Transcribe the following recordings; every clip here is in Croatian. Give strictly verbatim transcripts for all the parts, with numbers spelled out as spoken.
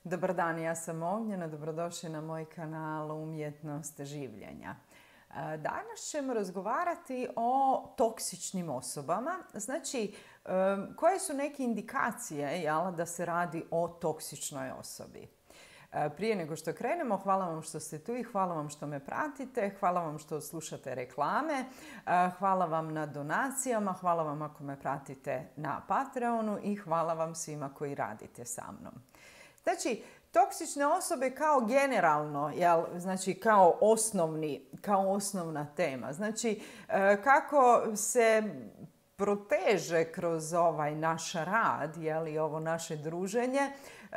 Dobar dan, ja sam Ognjena, dobrodošli na moj kanal Umjetnost življenja. Danas ćemo razgovarati o toksičnim osobama. Znači, koje su neke indikacije jel, da se radi o toksičnoj osobi. Prije nego što krenemo, hvala vam što ste tu i hvala vam što me pratite, hvala vam što slušate reklame, hvala vam na donacijama, hvala vam ako me pratite na Patreonu i hvala vam svima koji radite sa mnom. Znači, toksične osobe kao generalno, jel, znači kao, osnovni, kao osnovna tema. Znači, kako se proteže kroz ovaj naš rad, jel, i ovo naše druženje,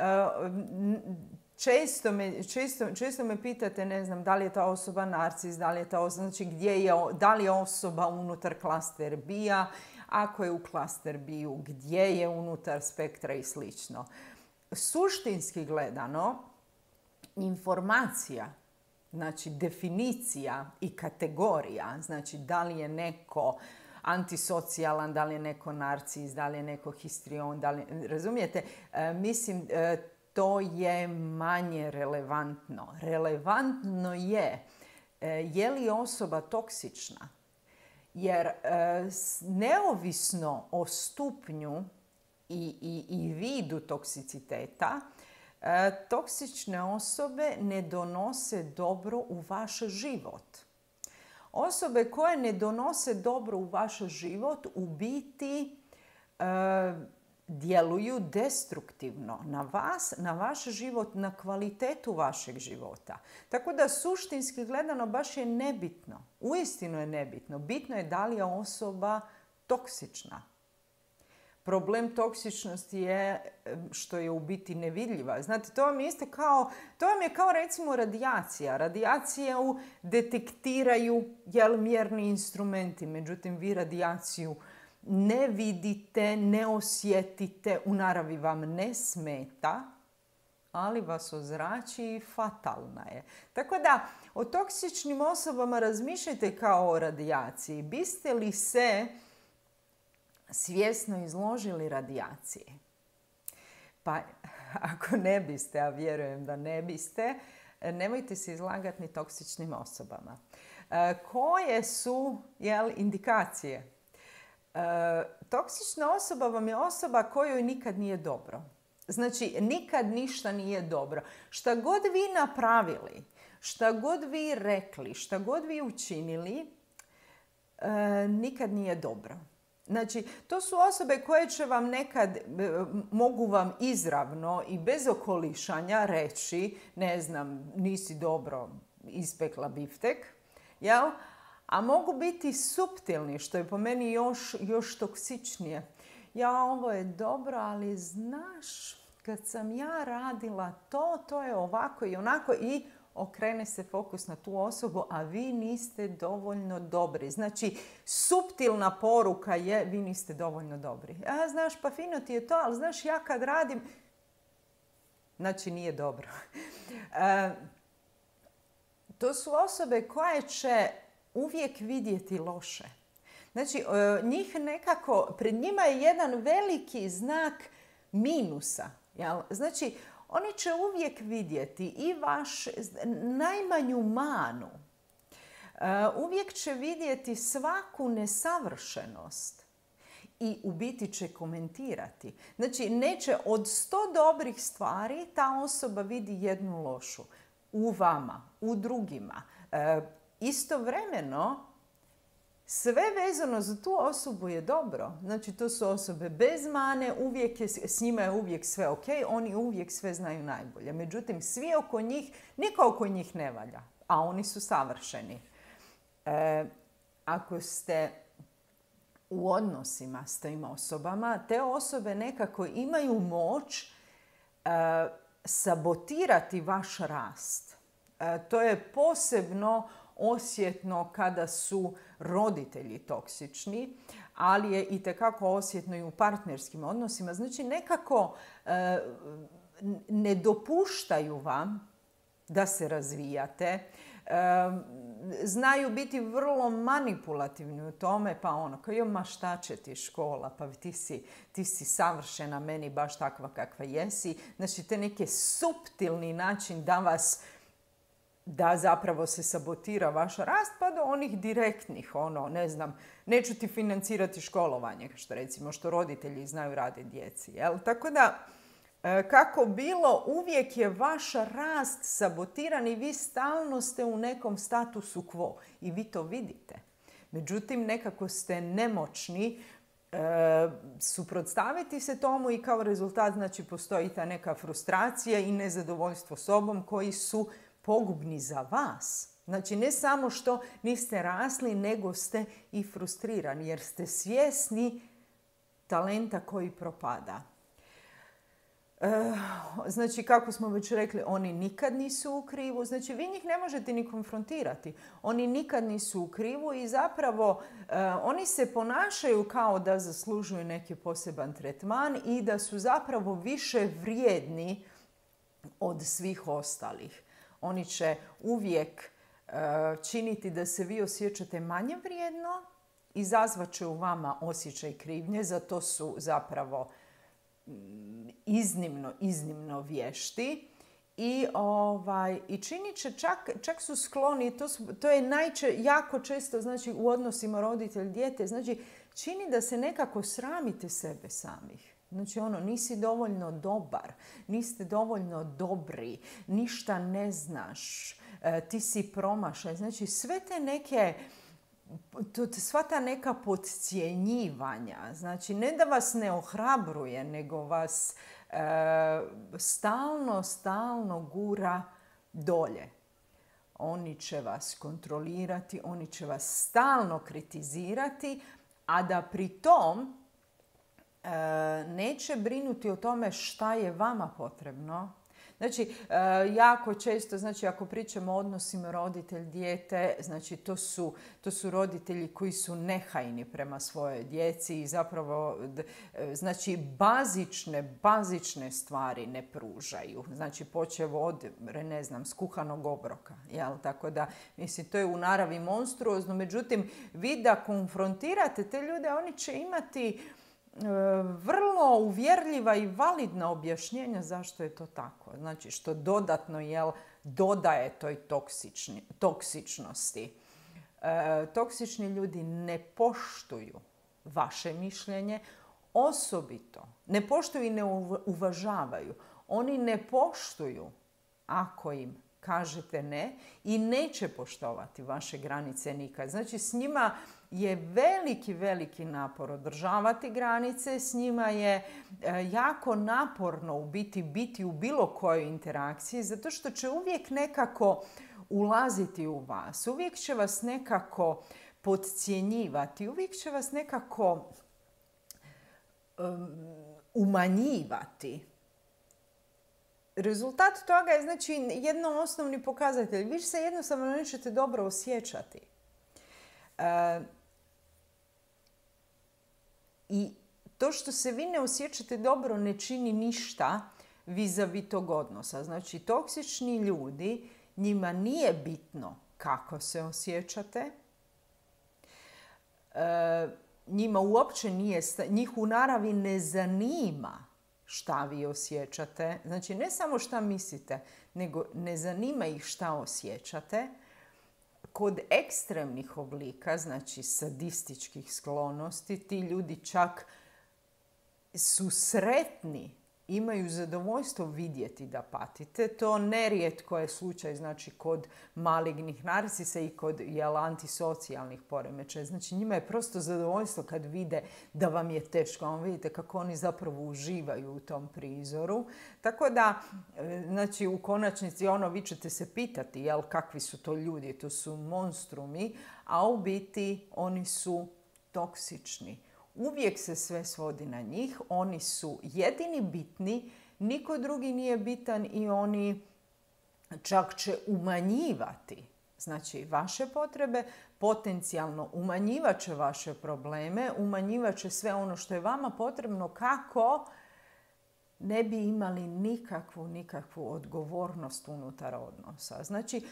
Često me, često, često me pitate, ne znam, da li je ta osoba narcis, da li je ta osoba, znači gdje je, da li je osoba unutar klaster B-a, ako je u klaster B-u, gdje je unutar spektra i slično. Suštinski gledano, informacija, znači definicija i kategorija, znači da li je neko antisocijalan, da li je neko narcis, da li je neko histrion, da li, razumijete, e, mislim, e, to je manje relevantno. Relevantno je e, je li osoba toksična, jer e, neovisno o stupnju i, i, i vidu toksiciteta, e, toksične osobe ne donose dobro u vaš život. Osobe koje ne donose dobro u vaš život u biti e, djeluju destruktivno na vas, na vaš život, na kvalitetu vašeg života. Tako da suštinski gledano baš je nebitno. Uistinu je nebitno. Bitno je da li je osoba toksična. Problem toksičnosti je što je u biti nevidljiva. Znate, to vam je isto kao, to vam je kao recimo radijacija. Radijaciju detektiraju jel, mjerni instrumenti, međutim vi radijaciju ne vidite, ne osjetite, u naravi vam ne smeta, ali vas ozrači i fatalna je. Tako da o toksičnim osobama razmišljajte kao o radijaciji. Biste li se svjesno izložili radijaciji? Pa ako ne biste, a vjerujem da ne biste, nemojte se izlagati ni toksičnim osobama. E, koje su jel, indikacije? E, toksična osoba vam je osoba kojoj nikad nije dobro. Znači, nikad ništa nije dobro. Šta god vi napravili, šta god vi rekli, šta god vi učinili, e, nikad nije dobro. Znači, to su osobe koje će vam nekad, mogu vam izravno i bez okolišanja reći, ne znam, nisi dobro ispekla biftek, jel? A mogu biti suptilni, što je po meni još, još toksičnije. Ja, ovo je dobro, ali znaš, kad sam ja radila to, to je ovako i onako i okrene se fokus na tu osobu, a vi niste dovoljno dobri. Znači, suptilna poruka je vi niste dovoljno dobri. A, znaš, pa fino ti je to, ali znaš, ja kad radim, znači nije dobro. E, to su osobe koje će uvijek vidjeti loše. Znači, njih nekako, pred njima je jedan veliki znak minusa. Jel? Znači, oni će uvijek vidjeti i vaš najmanju manu. Uvijek će vidjeti svaku nesavršenost i u biti će komentirati. Znači, neće od sto dobrih stvari ta osoba vidi jednu lošu. U vama, u drugima. Istovremeno, sve vezano za tu osobu je dobro. Znači, to su osobe bez mane, uvijek je, s njima je uvijek sve ok, oni uvijek sve znaju najbolje. Međutim, svi oko njih, niko oko njih ne valja, a oni su savršeni. E, ako ste u odnosima s tim osobama, te osobe nekako imaju moć e, sabotirati vaš rast. E, to je posebno osjetno kada su roditelji toksični, ali je itekako osjetno i u partnerskim odnosima. Znači, nekako e, ne dopuštaju vam da se razvijate, znaju biti vrlo manipulativni u tome, pa ono, kao jo, ma šta će ti škola, pa ti si, ti si savršena, meni baš takva kakva jesi. Znači, te neki suptilni način da vas, da zapravo se sabotira vaš rast, pa do onih direktnih, ono, ne znam, neću ti financirati školovanje, što recimo, što roditelji znaju raditi djeci, jel? Tako da, kako bilo, uvijek je vaš rast sabotiran i vi stalno ste u nekom statusu quo i vi to vidite. Međutim, nekako ste nemoćni e, suprotstaviti se tomu i kao rezultat, znači, postoji ta neka frustracija i nezadovoljstvo sobom koji su pogubni za vas. Znači, ne samo što niste rasli, nego ste i frustrirani jer ste svjesni talenta koji propada. Znači, kako smo već rekli, oni nikad nisu u krivu. Znači, vi njih ne možete ni konfrontirati. Oni nikad nisu u krivu i zapravo oni se ponašaju kao da zaslužuju neki poseban tretman i da su zapravo više vrijedni od svih ostalih. Oni će uvijek činiti da se vi osjećate manje vrijedno, izazvat će u vama osjećaj krivnje, zato su zapravo iznimno, iznimno vješti i, ovaj, i činit će, čak, čak su skloni, to, su, to je najče, jako često, znači, u odnosima roditelj-dijete, znači, čini da se nekako sramite sebe samih. Znači, ono, nisi dovoljno dobar, niste dovoljno dobri, ništa ne znaš, ti si promašaj. Znači, sve te neke, sva ta neka podcjenjivanja, znači, ne da vas ne ohrabruje, nego vas e, stalno, stalno gura dolje. Oni će vas kontrolirati, oni će vas stalno kritizirati, a da pri tom e, neće brinuti o tome šta je vama potrebno. Znači, jako često, znači, ako pričamo o odnosima roditelj-dijete, znači, to su, to su roditelji koji su nehajni prema svojoj djeci i zapravo, znači, bazične, bazične stvari ne pružaju. Znači, počev od, ne znam, skuhanog obroka, jel? Tako da, mislim, to je u naravi monstruozno. Međutim, vi da konfrontirate te ljude, oni će imati vrlo uvjerljiva i validna objašnjenja zašto je to tako. Znači, što dodatno, jel, dodaje toj toksični, toksičnosti. E, toksični ljudi ne poštuju vaše mišljenje, osobito ne poštuju i ne uvažavaju. Oni ne poštuju ako im kažete ne i neće poštovati vaše granice nikad. Znači, s njima je veliki, veliki napor održavati granice, s njima je jako naporno u biti biti u bilo kojoj interakciji, zato što će uvijek nekako ulaziti u vas, uvijek će vas nekako podcjenjivati, uvijek će vas nekako um, umanjivati. Rezultat toga je, znači, jedno osnovni pokazatelj. Vi se jednostavno nećete dobro osjećati. E, I to što se vi ne osjećate dobro ne čini ništa vis-a-vis tog odnosa. Znači, toksični ljudi, njima nije bitno kako se osjećate. E, njima uopće nije, njih u naravi ne zanima šta vi osjećate. Znači, ne samo šta mislite, nego ne zanima ih šta osjećate. Kod ekstremnih oblika, znači sadističkih sklonosti, ti ljudi čak su sretni, imaju zadovoljstvo vidjeti da patite. To nerijetko je slučaj, znači, kod malignih narcisa i kod, jel, antisocijalnih poremećaja. Znači, njima je prosto zadovoljstvo kad vide da vam je teško. On vidite kako oni zapravo uživaju u tom prizoru. Tako da, znači, u konačnici, ono, vi ćete se pitati, jel, kakvi su to ljudi. To su monstrumi, a u biti oni su toksični. Uvijek se sve svodi na njih, oni su jedini bitni, niko drugi nije bitan i oni čak će umanjivati, znači, vaše potrebe, potencijalno umanjivat će vaše probleme, umanjivat će sve ono što je vama potrebno kako ne bi imali nikakvu, nikakvu odgovornost unutar odnosa. Znači,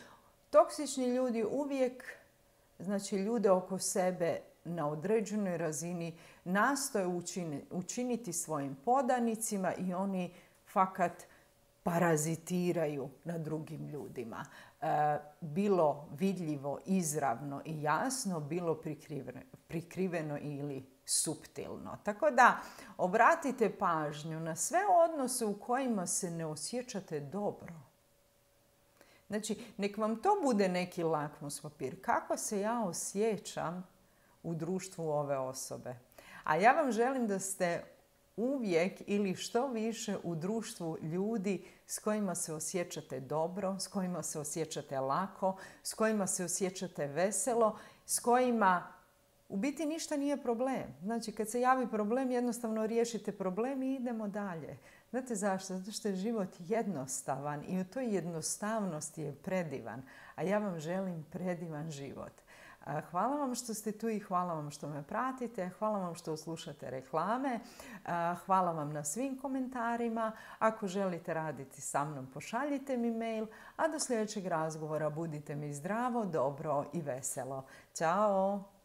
Toksični ljudi uvijek, znači ljude oko sebe na određenoj razini nastoje učiniti svojim podanicima i oni fakat parazitiraju na drugim ljudima. E, bilo vidljivo, izravno i jasno, bilo prikriveno, prikriveno ili suptilno. Tako da obratite pažnju na sve odnose u kojima se ne osjećate dobro. Znači, nek vam to bude neki lakmus papir. Kako se ja osjećam u društvu ove osobe? A ja vam želim da ste uvijek ili što više u društvu ljudi s kojima se osjećate dobro, s kojima se osjećate lako, s kojima se osjećate veselo, s kojima u biti ništa nije problem. Znači, kad se javi problem, jednostavno riješite problem i idemo dalje. Znate zašto? Zato što je život jednostavan i u toj jednostavnosti je predivan. A ja vam želim predivan život. Hvala vam što ste tu i hvala vam što me pratite. Hvala vam što slušate reklame. Hvala vam na svim komentarima. Ako želite raditi sa mnom, pošaljite mi mail. A do sljedećeg razgovora budite mi zdravo, dobro i veselo. Ćao!